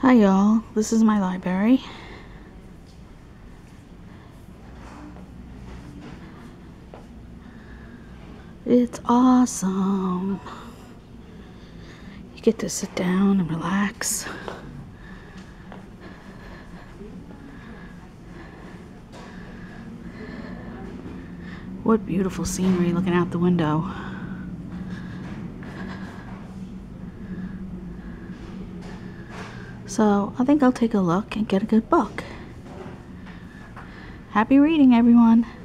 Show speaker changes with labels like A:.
A: Hi y'all, this is my library. It's awesome. You get to sit down and relax. What beautiful scenery looking out the window. So I think I'll take a look and get a good book. Happy reading, everyone.